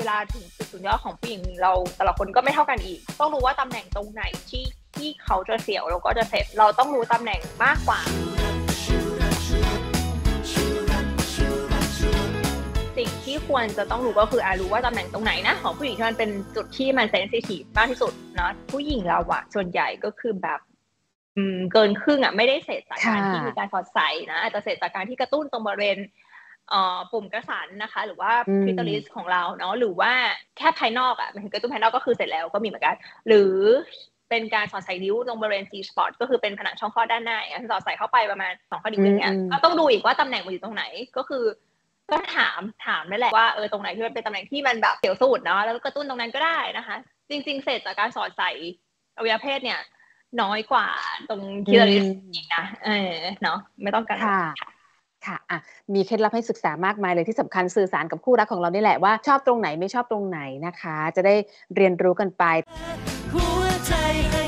วลาถึงจุดสุดยอดของผู้หญิงเราแต่ละคนก็ไม่เท่ากันอีกต้องรู้ว่าตำแหน่งตรงไหนที่เขาจะเสียวเราก็จะเสร็จเราต้องรู้ตำแหน่งมากกว่าสิ่งที่ควรจะต้องรู้ก็คือรู้ว่าตำแหน่งตรงไหนนะของผู้หญิงที่มันเป็นจุดที่มันเซนซิทีฟมากที่สุดเนาะผู้หญิงเราอะส่วนใหญ่ก็คือแบบเกินครึ่งอะไม่ได้เสร็จจากการที่มีการสอดใส่นะอาจจะเสร็จจากการที่กระตุ้นตรงบริเวณปุ่มกระสันนะคะหรือว่าคลิตอริสของเราเนาะหรือว่าแค่ภายนอกอะมันถึงกระตุ้นภายนอกก็คือเสร็จแล้วก็มีเหมือนกันหรือเป็นการสอดใส่นิ้วตรงบริเวณ G spot ก็คือเป็นผนังช่องคลอดด้านหน้าอย่างสอดใส่เข้าไปประมาณ2 ข้อนิ้วอย่างเงี้ยก็ต้องดูอีกว่าตำแหน่งมันอยู่ตรงไหนก็คือก็ถามนั่นแหละว่าตรงไหนที่มันเป็นตำแหน่งที่มันแบบเสียวสุดเนาะแล้วกระตุ้นตรงนั้นก็ได้นะคะจริงๆเสร็จจากการสอดใส่อวัยวะเพศเนี่ยน้อยกว่าตรงคลิตอริสอีกนะเนาะไม่ต้องกังวลค่ะมีเคล็ดลับให้ศึกษามากมายเลยที่สำคัญสื่อสารกับคู่รักของเรานี่แหละว่าชอบตรงไหนไม่ชอบตรงไหนนะคะจะได้เรียนรู้กันไปหัวใจ